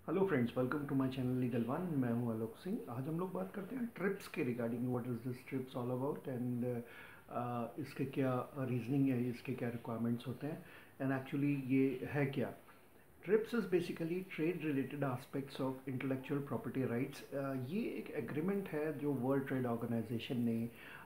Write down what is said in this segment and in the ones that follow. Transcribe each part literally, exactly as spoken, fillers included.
Hello friends, welcome to my channel Legal One. मैं हूं आलोक सिंह। आज हम लोग बात करते हैं ट्रिप्स के regarding. What is this TRIPS all about and इसके क्या रीजनिंग है, इसके क्या रिक्वायरमेंट्स होते हैं एंड एक्चुअली ये है क्या। TRIPS is basically trade related aspects of intellectual property rights. ये एक एग्रीमेंट है जो वर्ल्ड ट्रेड ऑर्गेनाइजेशन ने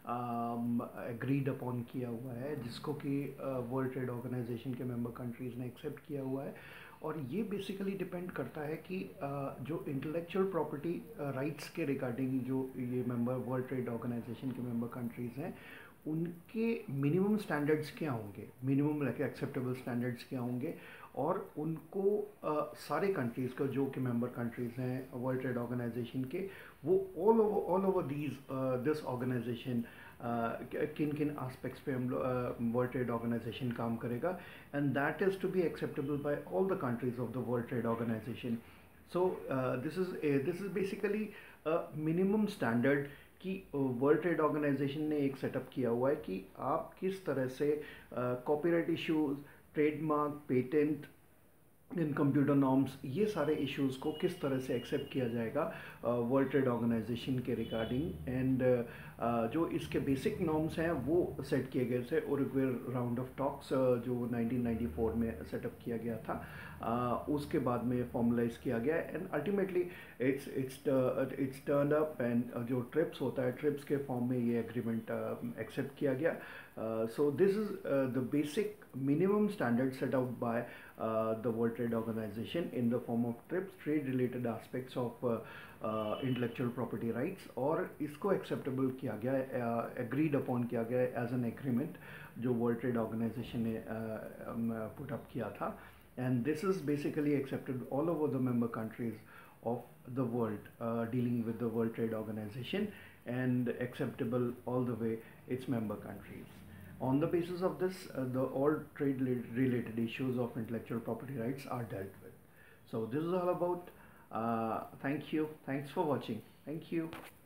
एग्रीड अपॉन किया हुआ है, जिसको कि वर्ल्ड ट्रेड ऑर्गेनाइजेशन के मेंबर कंट्रीज़ ने एक्सेप्ट किया हुआ है। और ये बेसिकली डिपेंड करता है कि uh, जो इंटेलेक्चुअल प्रॉपर्टी राइट्स के रिगार्डिंग जो ये मेंबर वर्ल्ड ट्रेड ऑर्गेनाइजेशन के मेंबर कंट्रीज़ हैं, उनके मिनिमम स्टैंडर्ड्स क्या होंगे, मिनिमम लाइक एक्सेप्टेबल स्टैंडर्ड्स क्या होंगे। और उनको uh, सारे कंट्रीज़ को जो कि मेंबर कंट्रीज़ हैं वर्ल्ड ट्रेड ऑर्गेनाइजेशन के, वो all over all over these this organization किन किन एस्पेक्ट्स पे हम लोग वर्ल्ड ट्रेड ऑर्गेनाइजेशन काम करेगा, and that is to be acceptable by all the countries of the World Trade Organization. So this is this is basically minimum standard कि World Trade Organization ने एक सेटअप किया हुआ है कि आप किस तरह से copyright issues, trademark, patent in computer norms, ये सारे इश्यूज़ को किस तरह से एक्सेप्ट किया जाएगा वर्ल्ड ट्रेड ऑर्गेनाइजेशन के रिगार्डिंग। एंड जो इसके बेसिक नॉर्म्स हैं वो सेट किए गए थे उरुग्वे राउंड ऑफ टॉक्स जो नाइनटीन नाइंटी फोर में सेटअप किया गया था। uh, उसके बाद में फॉर्मलाइज किया गया and ultimately it's it's it's turn up and जो ट्रिप्स होता है, ट्रिप्स के फॉर्म में ये एग्रीमेंट एक्सेप्ट किया गया। So this is the basic minimum standard set out by uh, the World Trade Organization in the form of TRIPS, trade related aspects of uh, uh, intellectual property rights। और इसको acceptable किया गया है, uh, agreed upon किया गया है as an agreement जो World Trade Organization ने uh, um, put up किया था। and this is basically accepted all over the member countries of the world uh, dealing with the World Trade Organization, and acceptable all the way its member countries. On the basis of this, uh, the all trade related issues of intellectual property rights are dealt with. So this is all about. Uh, thank you. Thanks for watching. Thank you.